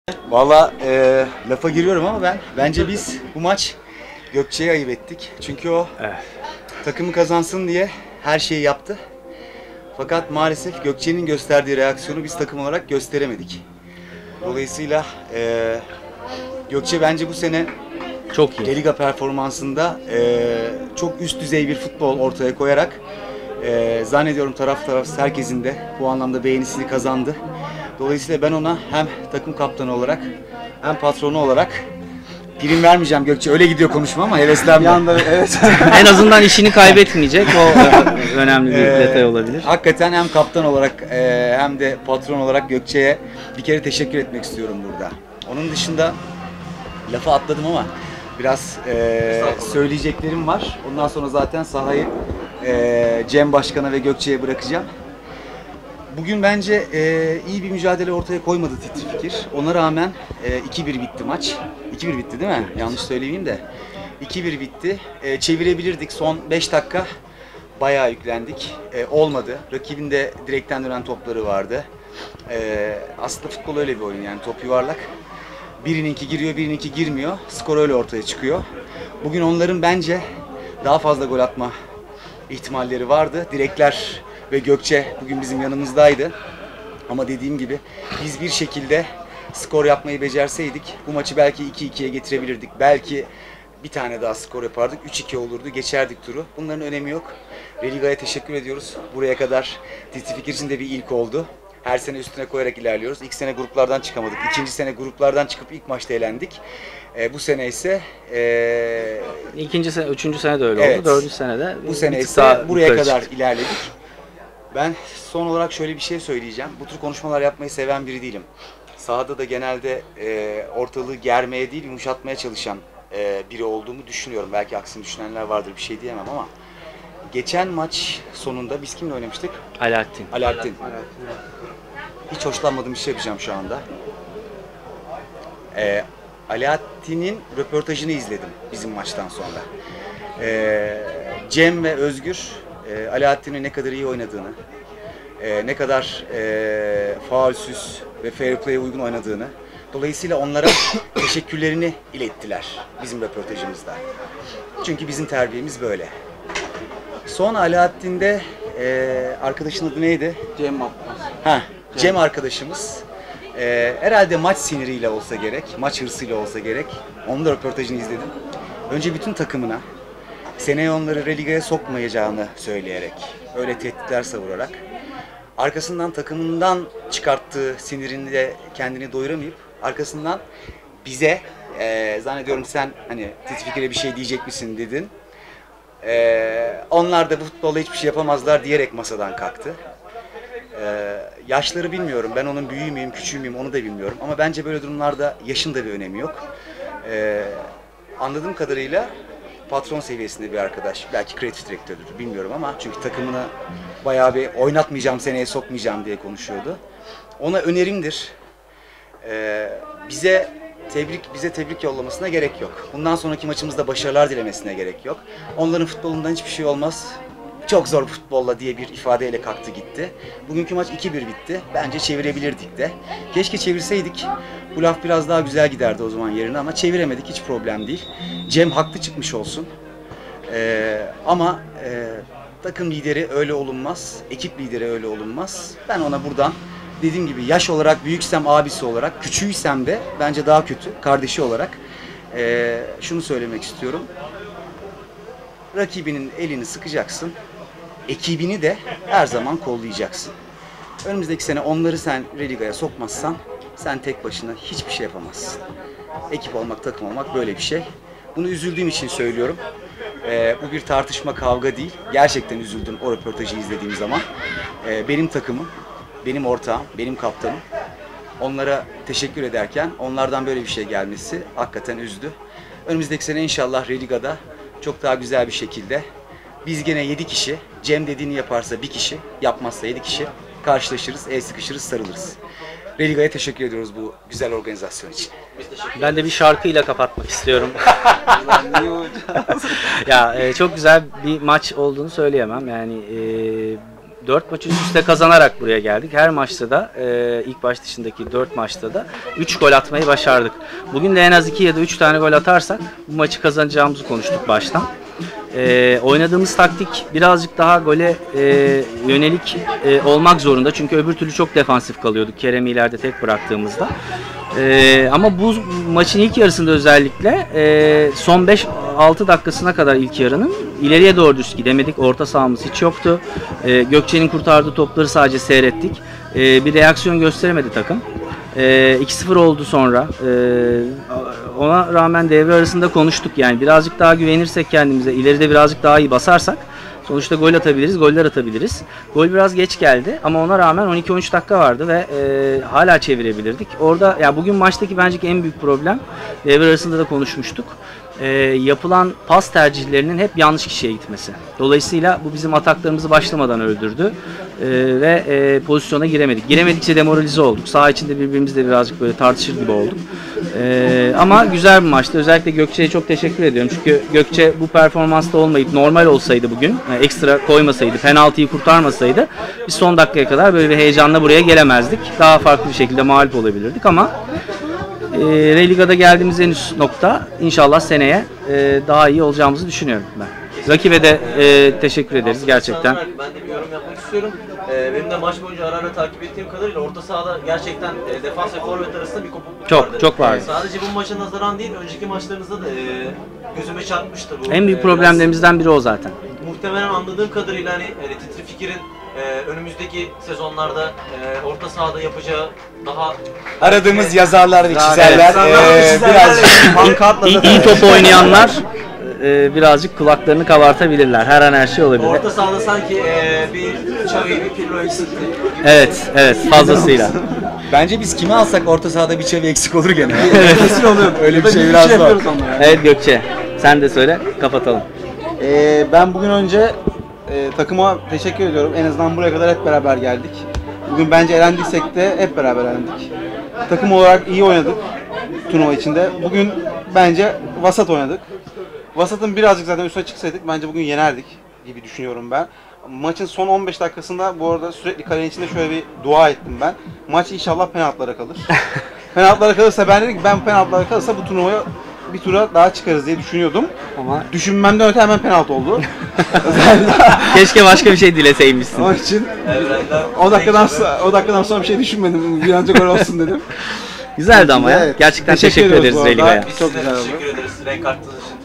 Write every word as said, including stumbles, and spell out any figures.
Valla e, lafa giriyorum ama ben bence biz bu maç Gökçe'ye ayıp ettik. Çünkü o Evet. takımı kazansın diye her şeyi yaptı. Fakat maalesef Gökçe'nin gösterdiği reaksiyonu biz takım olarak gösteremedik. Dolayısıyla e, Gökçe bence bu sene Çok iyi. La Liga performansında e, çok üst düzey bir futbol ortaya koyarak e, zannediyorum taraf taraf herkesin de bu anlamda beğenisini kazandı. Dolayısıyla ben ona hem takım kaptanı olarak hem patronu olarak prim vermeyeceğim Gökçe. Öyle gidiyor konuşma ama heveslenme. Anda, evet. En azından işini kaybetmeyecek. O önemli bir Ee, detay olabilir. Hakikaten hem kaptan olarak e, hem de patron olarak Gökçe'ye bir kere teşekkür etmek istiyorum burada. Onun dışında lafı atladım ama biraz e, söyleyeceklerim var. Ondan sonra zaten sahayı e, Cem Başkan'a ve Gökçe'ye bırakacağım. Bugün bence e, iyi bir mücadele ortaya koymadı Titri Fikir. Ona rağmen e, iki bir bitti maç. iki bir bitti değil mi? Yanlış söyleyeyim de. iki bir bitti. E, çevirebilirdik. Son beş dakika bayağı yüklendik. E, olmadı. Rakibin de direkten dönen topları vardı. E, aslında futbol öyle bir oyun yani. Top yuvarlak. Birininki giriyor, birininki girmiyor. Skor öyle ortaya çıkıyor. Bugün onların bence daha fazla gol atma ihtimalleri vardı. Direkler ve Gökçe bugün bizim yanımızdaydı. Ama dediğim gibi biz bir şekilde skor yapmayı becerseydik bu maçı belki iki ikiye getirebilirdik. Belki bir tane daha skor yapardık. üç iki olurdu. Geçerdik turu. Bunların önemi yok. La Liga'ya teşekkür ediyoruz. Buraya kadar Titri Fikir için de bir ilk oldu. Her sene üstüne koyarak ilerliyoruz. İlk sene gruplardan çıkamadık. İkinci sene gruplardan çıkıp ilk maçta elendik. E, bu sene ise e, İkinci sene, üçüncü sene de öyle Evet. oldu. Dördüncü sene de bu sene bir tık ise daha buraya yukarı kadar çıktık. ilerledik. Ben son olarak şöyle bir şey söyleyeceğim. Bu tür konuşmalar yapmayı seven biri değilim. Sahada da genelde e, ortalığı germeye değil yumuşatmaya çalışan e, biri olduğumu düşünüyorum. Belki aksini düşünenler vardır, bir şey diyemem ama geçen maç sonunda biz kimle oynamıştık? Alaaddin. Alaaddin. Hiç hoşlanmadığım bir şey yapacağım şu anda. Ee, Alaaddin'in röportajını izledim bizim maçtan sonra. Ee, Cem ve Özgür, e, Alaaddin'in ne kadar iyi oynadığını, e, ne kadar e, faulsüz ve fair play'e uygun oynadığını, dolayısıyla onlara teşekkürlerini ilettiler bizim röportajımızda. Çünkü bizim terbiyemiz böyle. Sonra Alaaddin'de e, arkadaşın adı neydi? Cem Abbas. Ha, Cem arkadaşımız e, herhalde maç siniriyle olsa gerek, maç hırsıyla olsa gerek. Onun da röportajını izledim. Önce bütün takımına seneye onları La Liga'ya sokmayacağını söyleyerek, öyle tehditler savurarak, arkasından takımından çıkarttığı sinirini de kendini doyuramayıp, arkasından bize, e, zannediyorum sen hani Titri Fikir'e bir şey diyecek misin dedin. E, onlar da bu futbolda hiçbir şey yapamazlar diyerek masadan kalktı. Ee, yaşları bilmiyorum. Ben onun büyüğü müyüm, küçüğü müyüm onu da bilmiyorum. Ama bence böyle durumlarda yaşın da bir önemi yok. Ee, anladığım kadarıyla patron seviyesinde bir arkadaş. Belki kreatif direktördür bilmiyorum ama çünkü takımını bayağı bir oynatmayacağım, seneye sokmayacağım diye konuşuyordu. Ona önerimdir. Ee, bize tebrik bize tebrik yollamasına gerek yok. Bundan sonraki maçımızda başarılar dilemesine gerek yok. Onların futbolundan hiçbir şey olmaz. Çok zor futbolla diye bir ifadeyle kalktı gitti. Bugünkü maç iki bir bitti. Bence çevirebilirdik de. Keşke çevirseydik. Bu laf biraz daha güzel giderdi o zaman yerine ama çeviremedik, hiç problem değil. Cem haklı çıkmış olsun. Ee, ama e, takım lideri öyle olunmaz. Ekip lideri öyle olunmaz. Ben ona buradan dediğim gibi yaş olarak büyüksem abisi olarak, küçüğüysem de bence daha kötü kardeşi olarak e, şunu söylemek istiyorum. Rakibinin elini sıkacaksın. Ekibini de her zaman kollayacaksın. Önümüzdeki sene onları sen La Liga'ya sokmazsan sen tek başına hiçbir şey yapamazsın. Ekip olmak, takım olmak böyle bir şey. Bunu üzüldüğüm için söylüyorum. Ee, bu bir tartışma, kavga değil. Gerçekten üzüldüm o röportajı izlediğim zaman. Ee, benim takımım, benim ortağım, benim kaptanım. Onlara teşekkür ederken onlardan böyle bir şey gelmesi hakikaten üzdü. Önümüzdeki sene inşallah La Liga'da çok daha güzel bir şekilde biz gene yedi kişi, Cem dediğini yaparsa bir kişi, yapmazsa yedi kişi karşılaşırız, el sıkışırız, sarılırız. La Liga'ya teşekkür ediyoruz bu güzel organizasyon için. Ben de bir şarkıyla kapatmak istiyorum. Ya e, çok güzel bir maç olduğunu söyleyemem. Yani e, dört maç üst üste kazanarak buraya geldik. Her maçta da e, ilk baş dışındaki dört maçta da üç gol atmayı başardık. Bugün de en az iki ya da üç tane gol atarsak bu maçı kazanacağımızı konuştuk baştan. E, oynadığımız taktik birazcık daha gole e, yönelik e, olmak zorunda. Çünkü öbür türlü çok defansif kalıyorduk Kerem'i ileride tek bıraktığımızda. E, ama bu maçın ilk yarısında özellikle e, son beş altı dakikasına kadar ilk yarının ileriye doğru düz gidemedik. Orta sahamız hiç yoktu. E, Gökçe'nin kurtardığı topları sadece seyrettik. E, bir reaksiyon gösteremedi takım. E, iki sıfır oldu sonra. E, ona rağmen devre arasında konuştuk. Yani birazcık daha güvenirsek kendimize, ileride birazcık daha iyi basarsak sonuçta gol atabiliriz, goller atabiliriz. Gol biraz geç geldi ama ona rağmen on iki on üç dakika vardı ve e, hala çevirebilirdik. Orada ya bugün maçtaki bence en büyük problem, devre arasında da konuşmuştuk. E, yapılan pas tercihlerinin hep yanlış kişiye gitmesi. Dolayısıyla bu bizim ataklarımızı başlamadan öldürdü e, ve e, pozisyona giremedik. Giremedikçe demoralize olduk. Saha içinde birbirimizle birazcık böyle tartışır gibi olduk. E, ama güzel bir maçtı. Özellikle Gökçe'ye çok teşekkür ediyorum. Çünkü Gökçe bu performansta olmayıp normal olsaydı bugün, yani ekstra koymasaydı, penaltıyı kurtarmasaydı biz son dakikaya kadar böyle bir heyecanla buraya gelemezdik. Daha farklı bir şekilde mağlup olabilirdik ama E, Religa'da geldiğimiz en üst nokta inşallah seneye e, daha iyi olacağımızı düşünüyorum ben. Rakibe de e, teşekkür ederiz gerçekten. Ben de bir yorum yapmak istiyorum. Ee, benim de maç boyunca ara ara takip ettiğim kadarıyla orta sahada gerçekten e, defans ve forvet arasında bir kopukluk Çok, vardı. çok vardı. Ee, sadece bu maça nazaran değil, önceki maçlarınızda da e, gözüme çarpmıştı bu. En büyük Ee, problemlerimizden biri o zaten. biraz Muhtemelen anladığım kadarıyla hani, hani Titri Fikir'in e, önümüzdeki sezonlarda e, orta sahada yapacağı daha Aradığımız e, yazarlar ve çizerler yazarlar ve eee, çizerler birazcık pankartla İyi, zaten- iyi top oynayanlar e, birazcık kulaklarını kabartabilirler. Her an her şey olabilir. orta sahada sanki e, bir Xavi, bir Pirlo eksikti. Evet, evet fazlasıyla. Bence biz kimi alsak orta sahada bir çevi eksik olur gene. Kesin oluyor. Öyle bir Ya da şey bir biraz zor. yapıyoruz onunla ya. Evet Gökçe, sen de söyle, kapatalım. Ee, ben bugün önce e, takıma teşekkür ediyorum. En azından buraya kadar hep beraber geldik. Bugün bence elendiysek de hep beraber elendik. Takım olarak iyi oynadık turnuva içinde. Bugün bence vasat oynadık. Vasat'ın birazcık zaten üstüne çıksaydık bence bugün yenerdik gibi düşünüyorum ben. Maçın son on beş dakikasında bu arada sürekli kalenin içinde şöyle bir dua ettim ben. Maç inşallah penaltılara kalır. Penaltılara kalırsa ben dedim ki ben penaltılara kalırsa bu turnuvaya bir tura daha çıkarız diye düşünüyordum. Ama Düşünmemden öte hemen penaltı oldu. keşke başka bir şey dileseymişsin. Onun için Evrenden o dakikadan sonra, o dakikadan sonra bir şey düşünmedim. Bir an önce gol olsun dedim. Güzeldi ama ya. Evet. Gerçekten Teşekkür teşekkür, ediyoruz ederiz bu arada. Religa'ya. Biz Çok size güzel oldu. teşekkür ederiz renk arttığınız için.